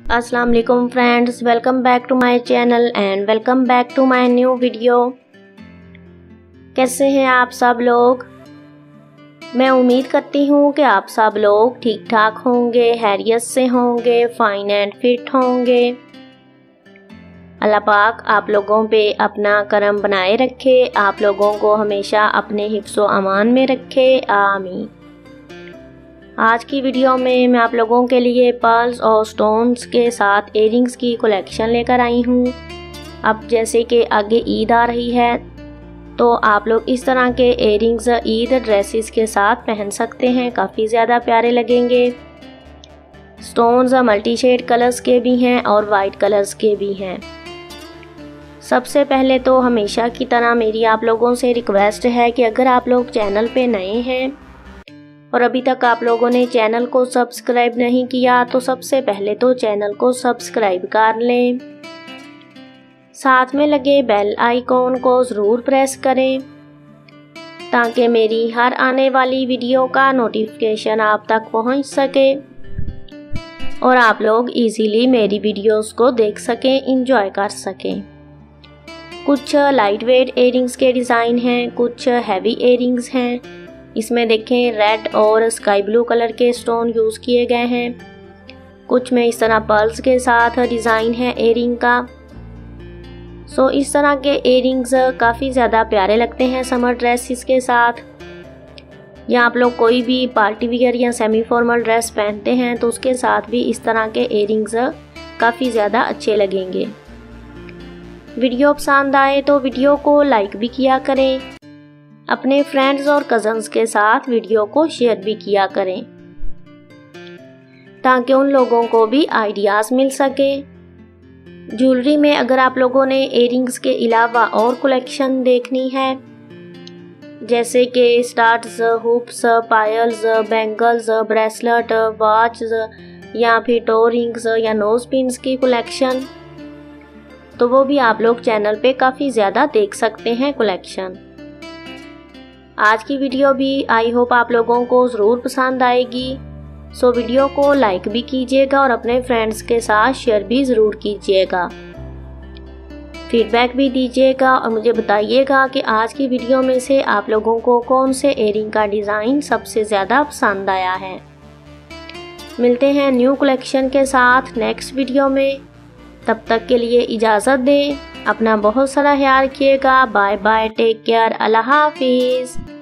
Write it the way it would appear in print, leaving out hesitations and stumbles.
अस्सलाम वालेकुम friends, welcome back to my channel and welcome back to my new video. कैसे हैं आप सब लोग? मैं उम्मीद करती हूँ कि आप सब लोग ठीक ठाक होंगे, खैरियत से होंगे, फाइन एंड फिट होंगे। अल्लाह पाक आप लोगों पे अपना करम बनाए रखे, आप लोगों को हमेशा अपने हिफ्ज़ो अमान में रखे, आमीन। आज की वीडियो में मैं आप लोगों के लिए पर्ल्स और स्टोन्स के साथ इयररिंग्स की कलेक्शन लेकर आई हूँ। अब जैसे कि आगे ईद आ रही है तो आप लोग इस तरह के इयररिंग्स ईद ड्रेसेस के साथ पहन सकते हैं, काफ़ी ज़्यादा प्यारे लगेंगे। स्टोन्स मल्टी शेड कलर्स के भी हैं और वाइट कलर्स के भी हैं। सबसे पहले तो हमेशा की तरह मेरी आप लोगों से रिक्वेस्ट है कि अगर आप लोग चैनल पे नए हैं और अभी तक आप लोगों ने चैनल को सब्सक्राइब नहीं किया तो सबसे पहले तो चैनल को सब्सक्राइब कर लें। साथ में लगे बेल आइकॉन को ज़रूर प्रेस करें ताकि मेरी हर आने वाली वीडियो का नोटिफिकेशन आप तक पहुंच सके और आप लोग इजीली मेरी वीडियोस को देख सकें, एंजॉय कर सकें। कुछ लाइट वेट इयररिंग्स के डिज़ाइन हैं, कुछ हैवी इयररिंग्स हैं। इसमें देखें रेड और स्काई ब्लू कलर के स्टोन यूज़ किए गए हैं। कुछ में इस तरह पर्ल्स के साथ डिज़ाइन है इयररिंग का। इस तरह के इयररिंग्स काफ़ी ज़्यादा प्यारे लगते हैं समर ड्रेसेस के साथ। या आप लोग कोई भी पार्टी वियर या सेमी फॉर्मल ड्रेस पहनते हैं तो उसके साथ भी इस तरह के इयररिंग्स काफ़ी ज़्यादा अच्छे लगेंगे। वीडियो पसंद आए तो वीडियो को लाइक भी किया करें, अपने फ्रेंड्स और कज़न्स के साथ वीडियो को शेयर भी किया करें ताकि उन लोगों को भी आइडियाज़ मिल सके। ज्वेलरी में अगर आप लोगों ने इयररिंग्स के अलावा और कलेक्शन देखनी है जैसे कि स्टार्स, हुप्स, पायल्स, बैंगल्स, ब्रेसलेट, वॉच या फिर टो रिंग्स या नोज पिन्स की कलेक्शन तो वो भी आप लोग चैनल पे काफ़ी ज़्यादा देख सकते हैं कलेक्शन। आज की वीडियो भी आई होप आप लोगों को ज़रूर पसंद आएगी। वीडियो को लाइक भी कीजिएगा और अपने फ्रेंड्स के साथ शेयर भी ज़रूर कीजिएगा। फीडबैक भी दीजिएगा और मुझे बताइएगा कि आज की वीडियो में से आप लोगों को कौन से इयररिंग का डिज़ाइन सबसे ज़्यादा पसंद आया है। मिलते हैं न्यू कलेक्शन के साथ नेक्स्ट वीडियो में। तब तक के लिए इजाज़त दें। अपना बहुत सारा ख्याल रखिएगा। बाय बाय, टेक केयर, अल्लाह हाफिज़।